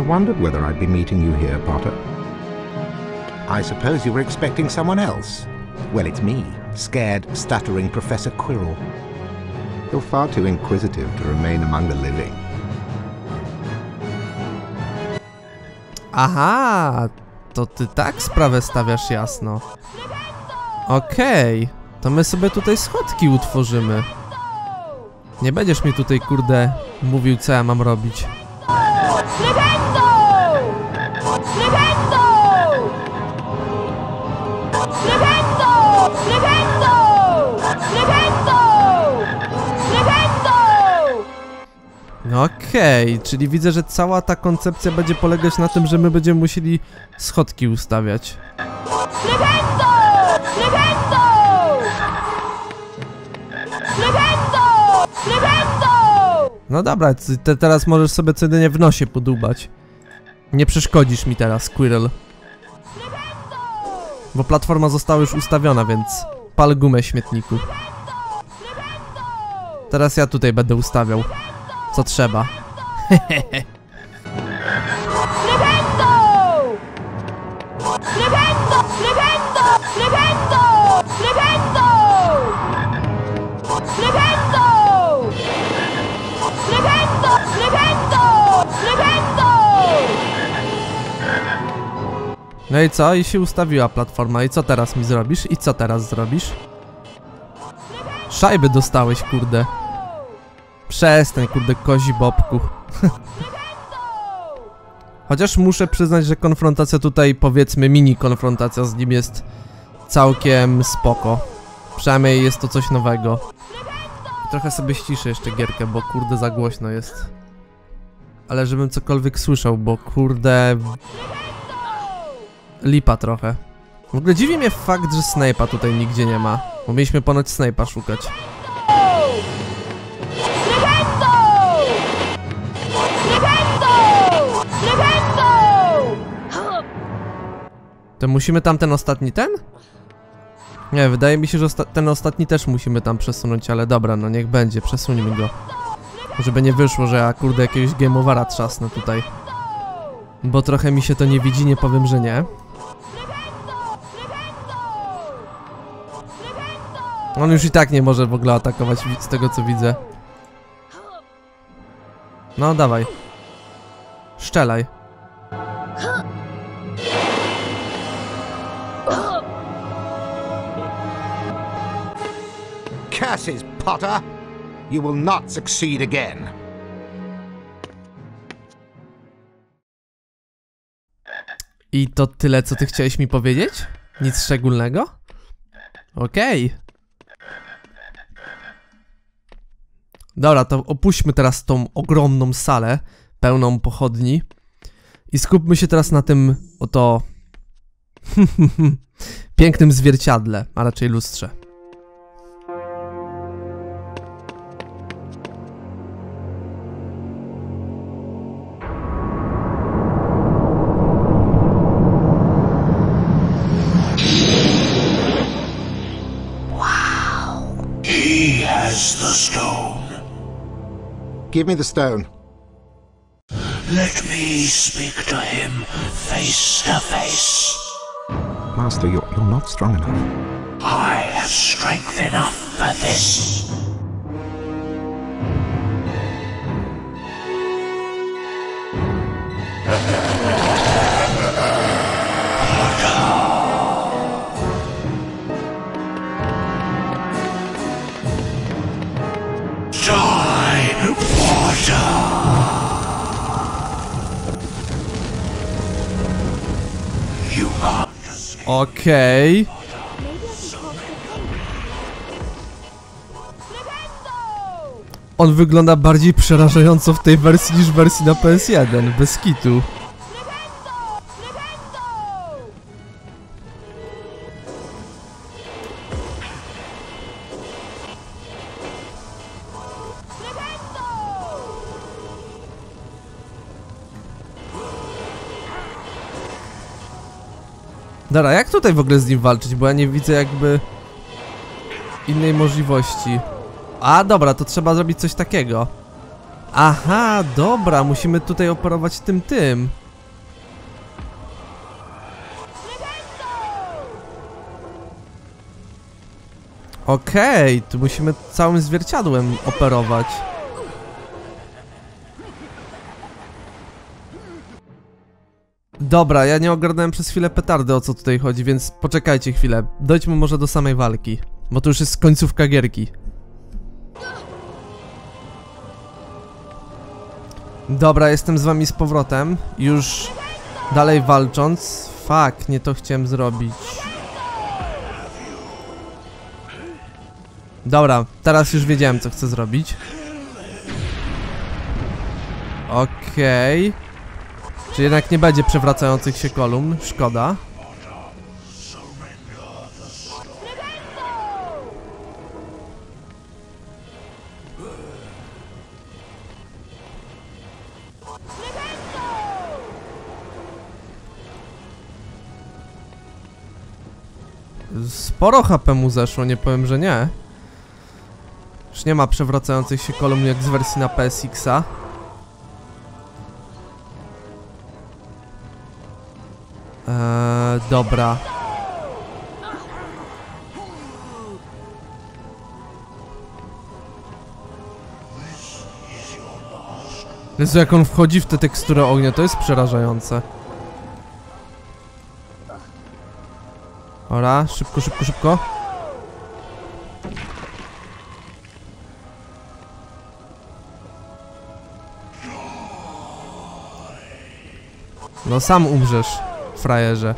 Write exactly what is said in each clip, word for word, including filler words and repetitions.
wondered whether I'd be meeting you here, Potter. I suppose you were expecting someone else. Well, it's me, scared, stuttering Professor Quirrell. You're far too inquisitive to remain among the living. Aha, to ty tak sprawę stawiasz jasno. Okej, okay, to my sobie tutaj schodki utworzymy. Nie będziesz mi tutaj, kurde, mówił, co ja mam robić. Okej, okay, czyli widzę, że cała ta koncepcja będzie polegać na tym, że my będziemy musieli schodki ustawiać. No dobra, te, teraz możesz sobie co jedynie w nosie podubać. Nie przeszkodzisz mi teraz, Quirrell. Bo platforma została już ustawiona, więc pal gumę, śmietniku. Teraz ja tutaj będę ustawiał, co trzeba. Hehehe. No i co? I się ustawiła platforma. I co teraz mi zrobisz? I co teraz zrobisz? Szajby dostałeś, kurde. Przestań, kurde, kozi bobku. Chociaż muszę przyznać, że konfrontacja tutaj, powiedzmy mini konfrontacja z nim jest całkiem spoko. Przynajmniej jest to coś nowego. Trochę sobie ściszę jeszcze gierkę, bo kurde za głośno jest. Ale żebym cokolwiek słyszał, bo kurde... lipa trochę. W ogóle dziwi mnie fakt, że Snape'a tutaj nigdzie nie ma. Bo mieliśmy ponoć Snape'a szukać. To musimy tam ten ostatni ten? Nie, wydaje mi się, że osta ten ostatni też musimy tam przesunąć, ale dobra, no niech będzie, przesuńmy go. Żeby nie wyszło, że ja kurde jakiegoś game overa trzasnę tutaj. Bo trochę mi się to nie widzi, nie powiem, że nie. On już i tak nie może w ogóle atakować z tego, co widzę. No dawaj. Szczelaj. Curses, Potter! You will not succeed again. I to tyle, co ty chciałeś mi powiedzieć? Nic szczególnego? Okej. Okay. Dobra, to opuśćmy teraz tą ogromną salę, pełną pochodni. I skupmy się teraz na tym oto... pięknym zwierciadle, a raczej lustrze. He has the stone. Give me the stone. Let me speak to him face to face. Master, you're, you're not strong enough. I have strength enough for this. Okej. Okay. On wygląda bardziej przerażająco w tej wersji niż w wersji na P S jeden, bez kitu. Dobra, jak tutaj w ogóle z nim walczyć, bo ja nie widzę jakby innej możliwości. A, dobra, to trzeba zrobić coś takiego. Aha, dobra, musimy tutaj operować tym tym. Okej, okay, tu musimy całym zwierciadłem operować. Dobra, ja nie ogarnąłem przez chwilę petardy, o co tutaj chodzi, więc poczekajcie chwilę. Dojdźmy może do samej walki, bo to już jest końcówka gierki. Dobra, jestem z wami z powrotem. Już dalej walcząc. Fuck, nie to chciałem zrobić. Dobra, teraz już wiedziałem, co chcę zrobić. Okej. Okay. Czy jednak nie będzie przewracających się kolumn? Szkoda. Sporo H P mu zeszło, nie powiem, że nie. Już nie ma przewracających się kolumn jak z wersji na P S X-a. Eee, dobra. Jezu, jak on wchodzi w tę teksturę ognia, to jest przerażające. Ora, szybko, szybko, szybko. No sam umrzesz, frajerze.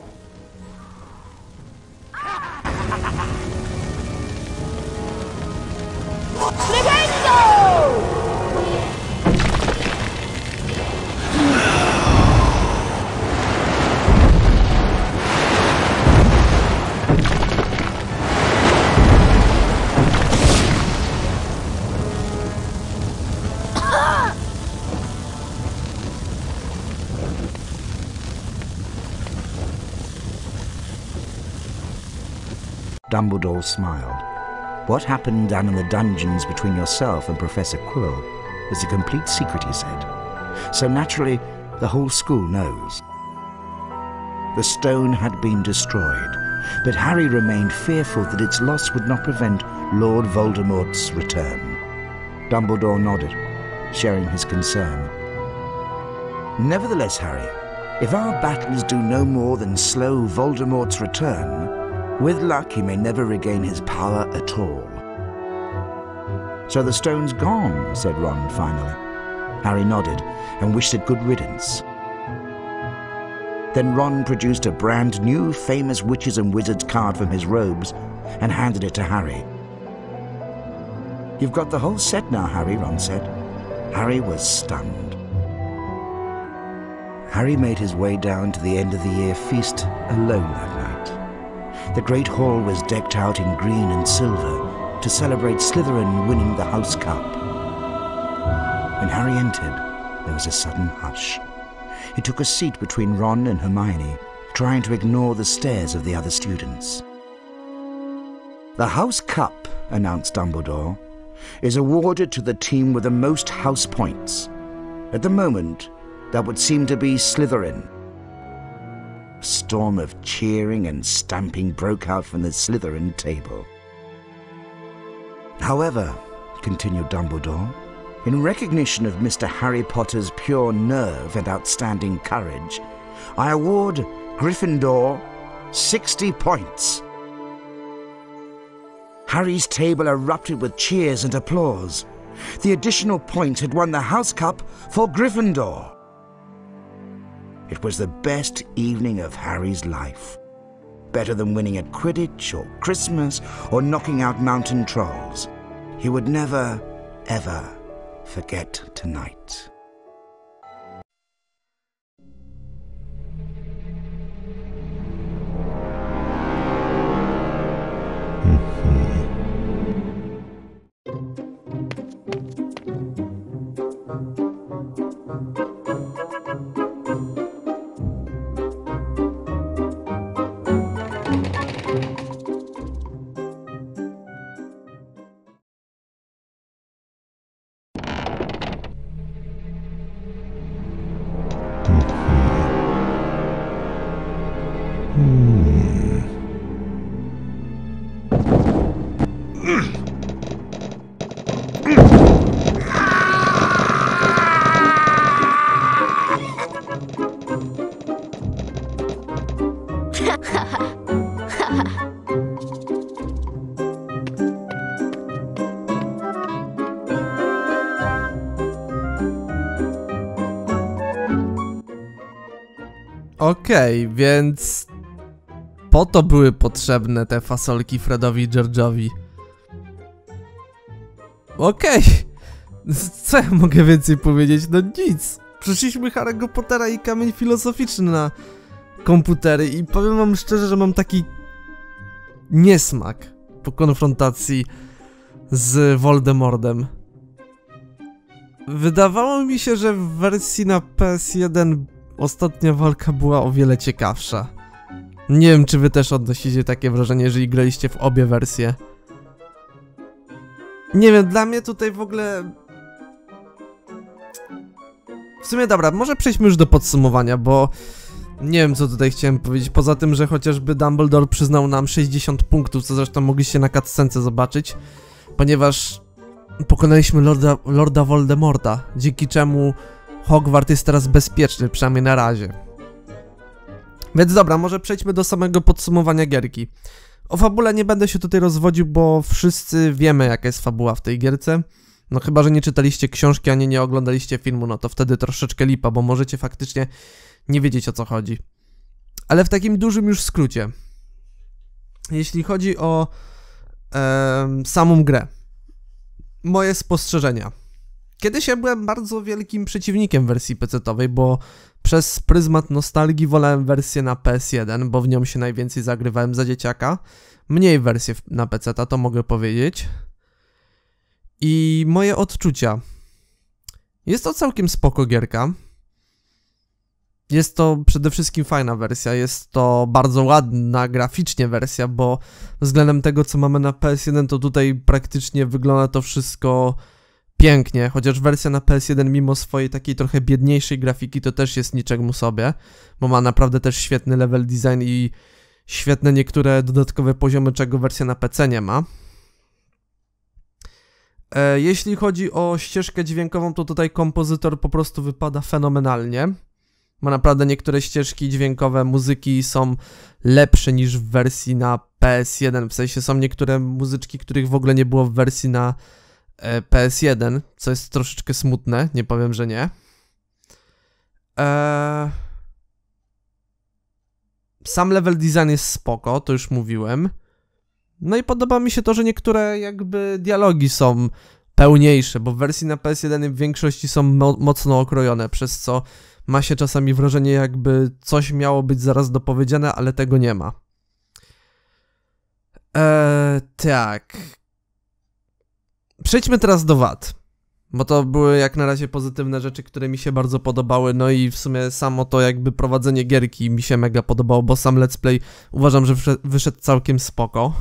Dumbledore smiled. What happened down in the dungeons between yourself and Professor Quirrell is a complete secret, he said. So naturally, the whole school knows. The stone had been destroyed, but Harry remained fearful that its loss would not prevent Lord Voldemort's return. Dumbledore nodded, sharing his concern. Nevertheless, Harry, if our battles do no more than slow Voldemort's return, with luck, he may never regain his power at all. So the stone's gone, said Ron finally. Harry nodded and wished it good riddance. Then Ron produced a brand new famous witches and wizards card from his robes and handed it to Harry. You've got the whole set now, Harry, Ron said. Harry was stunned. Harry made his way down to the end of the year feast alone that night. The great hall was decked out in green and silver to celebrate Slytherin winning the House Cup. When Harry entered, there was a sudden hush. He took a seat between Ron and Hermione, trying to ignore the stares of the other students. The House Cup, announced Dumbledore, is awarded to the team with the most house points. At the moment, that would seem to be Slytherin. A storm of cheering and stamping broke out from the Slytherin table. However, continued Dumbledore, in recognition of Mister Harry Potter's pure nerve and outstanding courage, I award Gryffindor sixty points. Harry's table erupted with cheers and applause. The additional points had won the House Cup for Gryffindor. It was the best evening of Harry's life. Better than winning at Quidditch or Christmas or knocking out mountain trolls. He would never, ever forget tonight. Okej, okay, więc po to były potrzebne te fasolki Fredowi i George'owi. Okej, okay. Co ja mogę więcej powiedzieć? No nic. Przeszliśmy Harry'ego Pottera i kamień filozoficzny na komputery i powiem wam szczerze, że mam taki niesmak po konfrontacji z Voldemortem. Wydawało mi się, że w wersji na P S jeden ostatnia walka była o wiele ciekawsza. Nie wiem, czy wy też odnosicie takie wrażenie, jeżeli graliście w obie wersje. Nie wiem, dla mnie tutaj w ogóle... W sumie dobra, może przejdźmy już do podsumowania, bo... Nie wiem, co tutaj chciałem powiedzieć, poza tym, że chociażby Dumbledore przyznał nam sześćdziesiąt punktów, co zresztą mogliście na cutscence zobaczyć, ponieważ pokonaliśmy Lorda, Lorda Voldemorta, dzięki czemu Hogwart jest teraz bezpieczny, przynajmniej na razie. Więc dobra, może przejdźmy do samego podsumowania gierki. O fabule nie będę się tutaj rozwodził, bo wszyscy wiemy, jaka jest fabuła w tej gierce. No chyba, że nie czytaliście książki, ani nie oglądaliście filmu, no to wtedy troszeczkę lipa, bo możecie faktycznie nie wiedzieć, o co chodzi. Ale w takim dużym już skrócie. Jeśli chodzi o e, samą grę. Moje spostrzeżenia. Kiedyś ja byłem bardzo wielkim przeciwnikiem wersji pecetowej, bo przez pryzmat nostalgii wolałem wersję na P S jeden, bo w nią się najwięcej zagrywałem za dzieciaka. Mniej wersję na peceta, to mogę powiedzieć. I moje odczucia. Jest to całkiem spoko gierka. Jest to przede wszystkim fajna wersja, jest to bardzo ładna graficznie wersja, bo względem tego, co mamy na P S jeden, to tutaj praktycznie wygląda to wszystko pięknie, chociaż wersja na P S jeden mimo swojej takiej trochę biedniejszej grafiki to też jest niczemu sobie, bo ma naprawdę też świetny level design i świetne niektóre dodatkowe poziomy, czego wersja na P C nie ma. E, jeśli chodzi o ścieżkę dźwiękową, to tutaj kompozytor po prostu wypada fenomenalnie. Bo naprawdę niektóre ścieżki dźwiękowe muzyki są lepsze niż w wersji na P S jeden. W sensie są niektóre muzyczki, których w ogóle nie było w wersji na e, P S jeden, co jest troszeczkę smutne, nie powiem, że nie. Eee... Sam level design jest spoko, to już mówiłem. No i podoba mi się to, że niektóre jakby dialogi są pełniejsze, bo w wersji na P S jeden w większości są mo mocno okrojone, przez co ma się czasami wrażenie, jakby coś miało być zaraz dopowiedziane, ale tego nie ma. Eee, tak. Przejdźmy teraz do wad. Bo to były jak na razie pozytywne rzeczy, które mi się bardzo podobały. No i w sumie samo to jakby prowadzenie gierki mi się mega podobało, bo sam let's play uważam, że wyszedł całkiem spoko.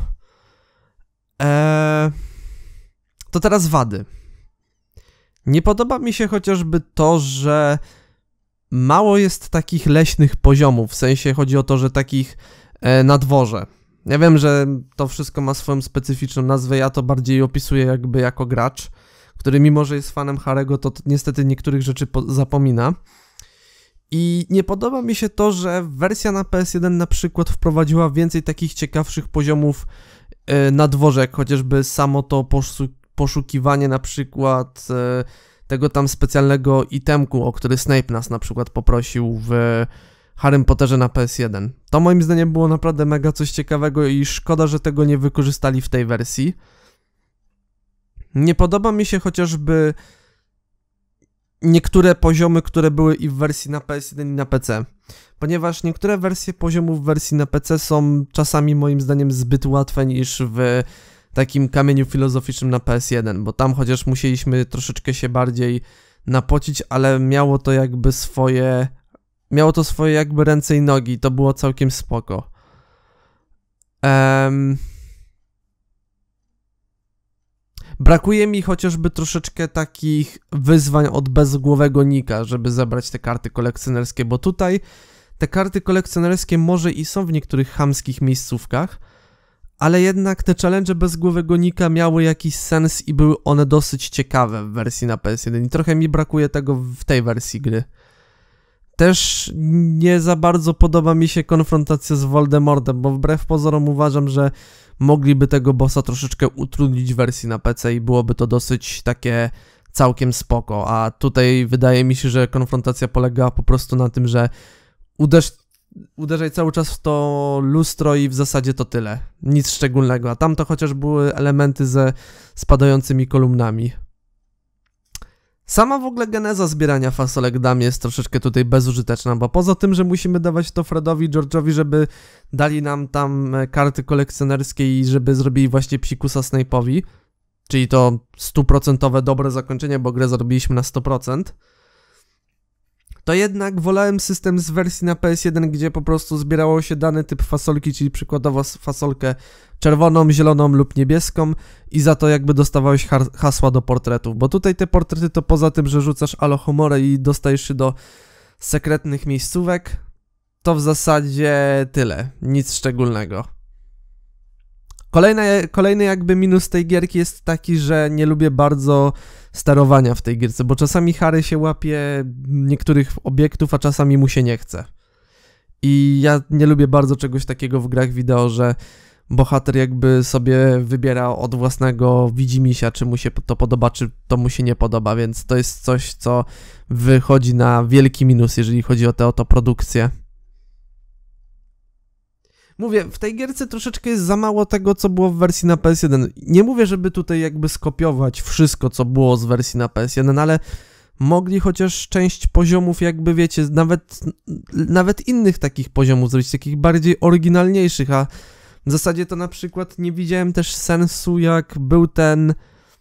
Eee, to teraz wady. Nie podoba mi się chociażby to, że mało jest takich leśnych poziomów, w sensie chodzi o to, że takich e, na dworze. Ja wiem, że to wszystko ma swoją specyficzną nazwę, ja to bardziej opisuję jakby jako gracz, który mimo, że jest fanem Harry'ego, to, to niestety niektórych rzeczy zapomina. I nie podoba mi się to, że wersja na P S jeden na przykład wprowadziła więcej takich ciekawszych poziomów e, na dworze, jak chociażby samo to poszu poszukiwanie na przykład e, tego tam specjalnego itemku, o który Snape nas na przykład poprosił w Harrym Potterze na P S jeden. To moim zdaniem było naprawdę mega coś ciekawego i szkoda, że tego nie wykorzystali w tej wersji. Nie podoba mi się chociażby niektóre poziomy, które były i w wersji na P S jeden i na P C, ponieważ niektóre wersje poziomów w wersji na P C są czasami moim zdaniem zbyt łatwe niż w takim kamieniu filozoficznym na P S jeden, bo tam chociaż musieliśmy troszeczkę się bardziej napocić, ale miało to jakby swoje, miało to swoje jakby ręce i nogi, to było całkiem spoko. Um, brakuje mi chociażby troszeczkę takich wyzwań od bezgłowego Nika, żeby zebrać te karty kolekcjonerskie, bo tutaj te karty kolekcjonerskie może i są w niektórych chamskich miejscówkach, ale jednak te challenge bezgłowego Nika miały jakiś sens i były one dosyć ciekawe w wersji na P S jeden i trochę mi brakuje tego w tej wersji gry. Też nie za bardzo podoba mi się konfrontacja z Voldemortem, bo wbrew pozorom uważam, że mogliby tego bossa troszeczkę utrudnić w wersji na P C i byłoby to dosyć takie całkiem spoko, a tutaj wydaje mi się, że konfrontacja polegała po prostu na tym, że uderz, uderzaj cały czas w to lustro i w zasadzie to tyle. Nic szczególnego, a tam to chociaż były elementy ze spadającymi kolumnami. Sama w ogóle geneza zbierania fasolek dam jest troszeczkę tutaj bezużyteczna, bo poza tym, że musimy dawać to Fredowi i George'owi, żeby dali nam tam karty kolekcjonerskie i żeby zrobili właśnie psikusa Snape'owi, czyli to stuprocentowe dobre zakończenie, bo grę zrobiliśmy na sto procent, to jednak wolałem system z wersji na P S jeden, gdzie po prostu zbierało się dany typ fasolki, czyli przykładowo fasolkę czerwoną, zieloną lub niebieską i za to jakby dostawałeś hasła do portretów, bo tutaj te portrety to poza tym, że rzucasz alohomorę i dostajesz się do sekretnych miejscówek, to w zasadzie tyle, nic szczególnego. Kolejny, kolejny jakby minus tej gierki jest taki, że nie lubię bardzo sterowania w tej gierce, bo czasami Harry się łapie niektórych obiektów, a czasami mu się nie chce. I ja nie lubię bardzo czegoś takiego w grach wideo, że bohater jakby sobie wybiera od własnego widzimisię, czy mu się to podoba, czy to mu się nie podoba, więc to jest coś, co wychodzi na wielki minus, jeżeli chodzi o tę oto produkcję. Mówię, w tej gierce troszeczkę jest za mało tego, co było w wersji na P S jeden. Nie mówię, żeby tutaj jakby skopiować wszystko, co było z wersji na P S jeden, ale mogli chociaż część poziomów jakby, wiecie, nawet, nawet innych takich poziomów zrobić, takich bardziej oryginalniejszych, a w zasadzie to na przykład nie widziałem też sensu, jak był ten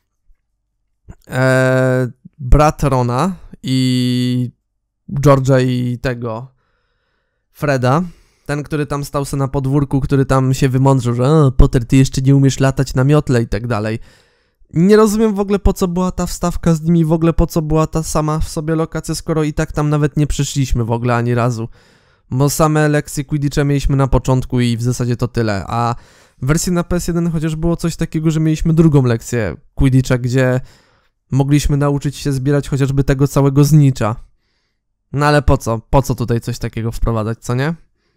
e, brat Rona i George'a i tego Freda. Ten, który tam stał sobie na podwórku, który tam się wymądrzył, że o, Potter, ty jeszcze nie umiesz latać na miotle i tak dalej. Nie rozumiem w ogóle, po co była ta wstawka z nimi, w ogóle po co była ta sama w sobie lokacja, skoro i tak tam nawet nie przyszliśmy w ogóle ani razu. Bo same lekcje Quidditcha mieliśmy na początku i w zasadzie to tyle, a w wersji na P S jeden chociaż było coś takiego, że mieliśmy drugą lekcję Quidditcha, gdzie mogliśmy nauczyć się zbierać chociażby tego całego znicza. No ale po co? Po co tutaj coś takiego wprowadzać, co nie?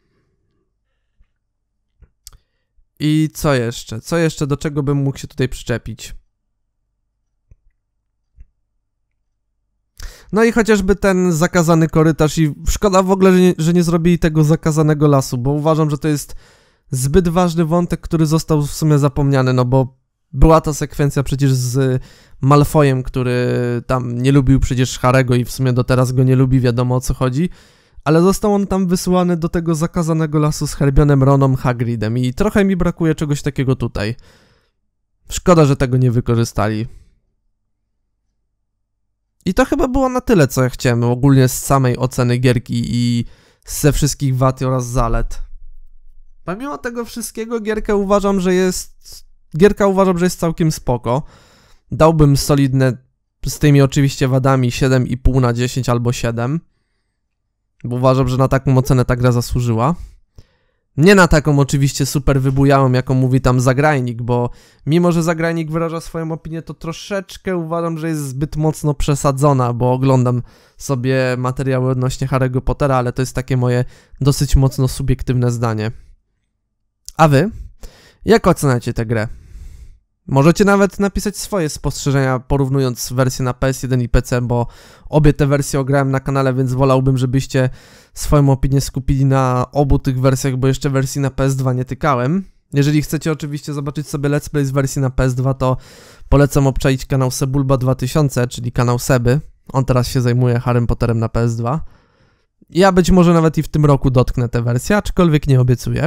I co jeszcze? Co jeszcze? Do czego bym mógł się tutaj przyczepić? No i chociażby ten zakazany korytarz i szkoda w ogóle, że nie, że nie zrobili tego zakazanego lasu, bo uważam, że to jest zbyt ważny wątek, który został w sumie zapomniany, no bo była ta sekwencja przecież z Malfoyem, który tam nie lubił przecież Harry'ego i w sumie do teraz go nie lubi, wiadomo o co chodzi. Ale został on tam wysłany do tego zakazanego lasu z Herbionem, Ronem, Hagridem i trochę mi brakuje czegoś takiego tutaj. Szkoda, że tego nie wykorzystali. I to chyba było na tyle, co ja chciałem ogólnie z samej oceny gierki i ze wszystkich wad oraz zalet. Pomimo tego wszystkiego gierkę uważam, że jest... Gierka uważam, że jest całkiem spoko. Dałbym solidne, z tymi oczywiście wadami, siedem i pół na dziesięć albo siedem. Bo uważam, że na taką ocenę ta gra zasłużyła. Nie na taką oczywiście super wybujałą, jaką mówi tam Zagrajnik, bo mimo, że Zagrajnik wyraża swoją opinię, to troszeczkę uważam, że jest zbyt mocno przesadzona, bo oglądam sobie materiały odnośnie Harry'ego Pottera, ale to jest takie moje dosyć mocno subiektywne zdanie. A wy? Jak oceniacie tę grę? Możecie nawet napisać swoje spostrzeżenia, porównując wersję na P S jeden i P C, bo obie te wersje ograłem na kanale, więc wolałbym, żebyście swoją opinię skupili na obu tych wersjach, bo jeszcze wersji na P S dwa nie tykałem. Jeżeli chcecie oczywiście zobaczyć sobie let's play z wersji na P S dwa, to polecam obczaić kanał Sebulba dwa tysiące, czyli kanał Seby. On teraz się zajmuje Harrym Potterem na P S dwa. Ja być może nawet i w tym roku dotknę tę wersję, aczkolwiek nie obiecuję.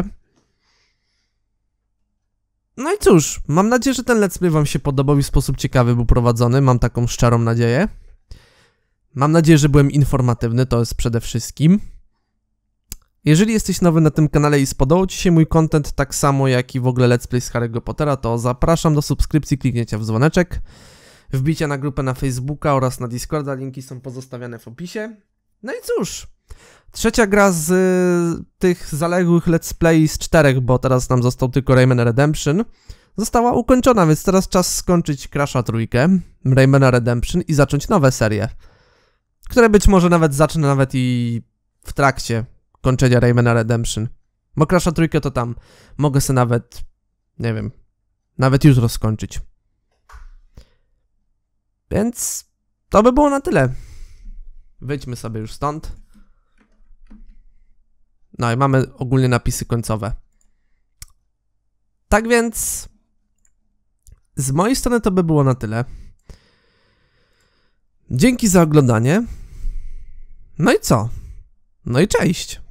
No i cóż, mam nadzieję, że ten let's play wam się podobał i w sposób ciekawy był prowadzony, mam taką szczerą nadzieję. Mam nadzieję, że byłem informatywny, to jest przede wszystkim. Jeżeli jesteś nowy na tym kanale i spodobał ci się mój content tak samo jak i w ogóle let's play z Harry'ego Pottera, to zapraszam do subskrypcji, kliknięcia w dzwoneczek, wbicia na grupę na Facebooka oraz na Discorda, linki są pozostawiane w opisie. No i cóż, Trzecia gra z y, tych zaległych let's play z czterech, bo teraz nam został tylko Rayman Redemption, została ukończona, więc teraz czas skończyć Crasha trójkę, Raymana Redemption i zacząć nowe serie, które być może nawet zacznę nawet i w trakcie kończenia Raymana Redemption. Bo Crasha trójkę to tam mogę sobie nawet, nie wiem, nawet jutro skończyć. Więc to by było na tyle. Wyjdźmy sobie już stąd. No i mamy ogólnie napisy końcowe. Tak więc z mojej strony to by było na tyle. Dzięki za oglądanie. No i co? No i cześć.